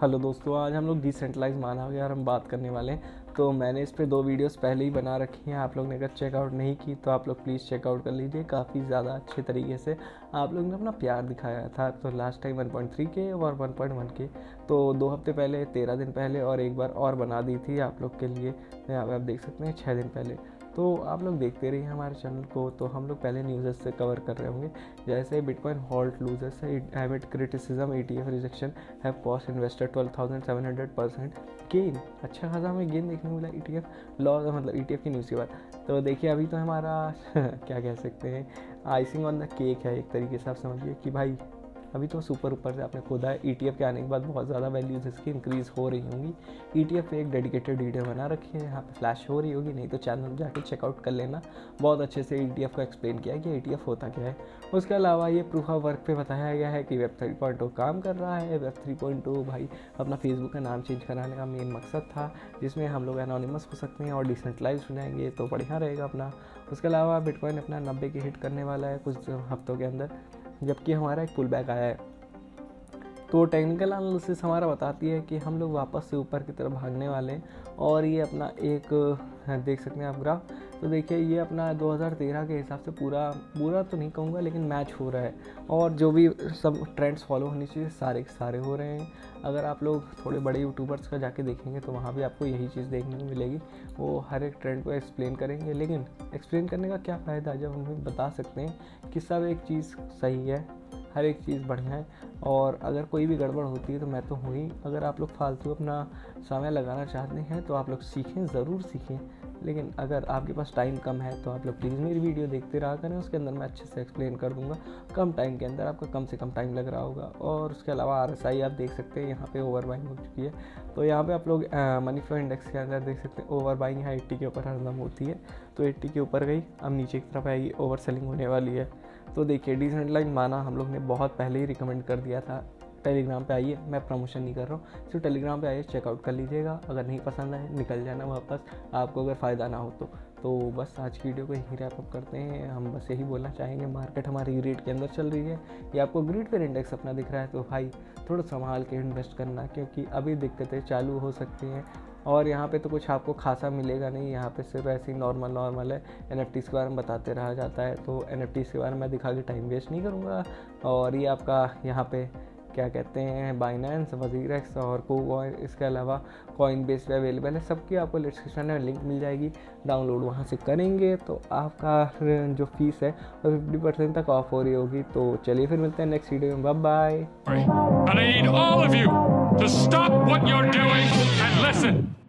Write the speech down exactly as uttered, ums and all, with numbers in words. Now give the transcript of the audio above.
Hello दोस्तों, आज हम लोग डिसेंट्रलाइज माना वगैरह हम बात करने वाले हैं। तो मैंने इस पे दो वीडियोस पहले ही बना रखी हैं। आप लोग ने अगर चेकआउट नहीं की तो आप लोग प्लीज़ चेकआउट कर लीजिए। काफ़ी ज़्यादा अच्छे तरीके से आप लोग ने अपना प्यार दिखाया था। तो last time one point three के और वन पॉइंट वन के, तो दो हफ्ते पहले, तेरह दिन पहले और एक बार और बना दी थी आप लोग के लिए। यहाँ पे आप देख सकते हैं छः दिन पहले। तो आप लोग देखते रहिए हमारे चैनल को। तो हम लोग पहले न्यूज़ से कवर कर रहे होंगे, जैसे bitcoin halt losers amid criticism ETF rejection have cost investor twelve thousand seven hundred percent gain. अच्छा खासा हमें गेन देखने को मिला ईटीएफ लॉस, मतलब ईटीएफ की न्यूज़ के बाद। तो देखिए अभी तो हमारा क्या कह सकते हैं, आइसिंग ऑन द केक है एक तरीके से। आप समझिए कि भाई अभी तो सुपर ऊपर से आपने खोदा है। ईटीएफ के आने के बाद बहुत ज़्यादा वैल्यूज़ इसकी इंक्रीज़ हो रही होंगी। ईटीएफ पे एक डेडिकेटेड वीडियो बना रखी है, यहाँ पे फ्लैश हो रही होगी, नहीं तो चैनल जाके चेकआउट कर लेना। बहुत अच्छे से ईटीएफ को एक्सप्लेन किया है कि ईटीएफ होता क्या है। उसके अलावा ये प्रूफ ऑफ वर्क पे बताया गया है कि वेब थ्री पॉइंट ओ काम कर रहा है। वेब थ्री पॉइंट ओ भाई अपना फेसबुक का नाम चेंज कराने का मेन मकसद था, जिसमें हम लोग एनोनिमस हो सकते हैं और डिसेंट्रलाइज हो जाएंगे, तो बढ़िया रहेगा अपना। उसके अलावा बिटकॉइन अपना नब्बे की हिट करने वाला है कुछ हफ्तों के अंदर, जबकि हमारा एक पुल बैक आया है। तो टेक्निकल एनालिसिस हमारा बताती है कि हम लोग वापस से ऊपर की तरफ भागने वाले हैं। और ये अपना एक देख सकते हैं आप ग्राफ। तो देखिए ये अपना दो हज़ार तेरह के हिसाब से पूरा पूरा तो नहीं कहूँगा, लेकिन मैच हो रहा है। और जो भी सब ट्रेंड्स फॉलो होनी चाहिए सारे के सारे हो रहे हैं। अगर आप लोग थोड़े बड़े यूट्यूबर्स का जाके देखेंगे तो वहाँ भी आपको यही चीज़ देखने को मिलेगी। वो हर एक ट्रेंड को एक्सप्लेन करेंगे, लेकिन एक्सप्लेन करने का क्या फ़ायदा जब उन्हें बता सकते हैं कि सब एक चीज़ सही है, हर एक चीज़ बढ़िया है। और अगर कोई भी गड़बड़ होती है तो मैं तो हूँ ही। अगर आप लोग फालतू अपना समय लगाना चाहते हैं तो आप लोग सीखें, ज़रूर सीखें। लेकिन अगर आपके पास टाइम कम है तो आप लोग प्लीज़ मेरी वीडियो देखते रहा करें, उसके अंदर मैं अच्छे से एक्सप्लेन कर दूंगा। कम टाइम के अंदर आपका कम से कम टाइम लग रहा होगा। और उसके अलावा आरएसआई आप देख सकते हैं यहाँ पे ओवर बाइंग हो चुकी है। तो यहाँ पे आप लोग मनी फ्लो इंडेक्स के अंदर देख सकते हैं ओवर बाइंग यहाँ एट्टी के ऊपर हरदम होती है। तो एट्टी के ऊपर गई, अब नीचे की तरफ आएगी, ओवर सेलिंग होने वाली है। तो देखिए डिसेंट्रलाइज माना हम लोग ने बहुत पहले ही रिकमेंड कर दिया था। टेलीग्राम पे आइए, मैं प्रमोशन नहीं कर रहा हूँ, सिर्फ टेलीग्राम पे आइए, चेकआउट कर लीजिएगा। अगर नहीं पसंद आए निकल जाना वापस, आपको अगर फ़ायदा ना हो तो। तो बस आज की वीडियो को यहीं रैप अप करते हैं। हम बस यही बोलना चाहेंगे, मार्केट हमारी ग्रिड के अंदर चल रही है। ये आपको ग्रिड पर इंडेक्स अपना दिख रहा है तो भाई थोड़ा संभाल के इन्वेस्ट करना, क्योंकि अभी दिक्कतें चालू हो सकती हैं। और यहाँ पे तो कुछ आपको खासा मिलेगा नहीं, यहाँ पे सिर्फ ऐसे ही नॉर्मल नॉर्मल है। एनएफटीज़ के बारे में बताते रहा जाता है, तो एनएफटीज़ के बारे में मैं दिखा के टाइम वेस्ट नहीं करूँगा। और ये आपका यहाँ पे क्या कहते हैं, बाइनेंस, वजीरेक्स और कोकॉइन, इसके अलावा कॉइन बेस पे अवेलेबल है। सबकी आपको डिस्क्रिप्शन में लिंक मिल जाएगी, डाउनलोड वहाँ से करेंगे तो आपका जो फीस है वो फिफ्टी परसेंट तक ऑफ हो रही होगी। तो चलिए फिर मिलते हैं नेक्स्ट वीडियो में, bye bye. And I need all of you to stop what you're doing and listen.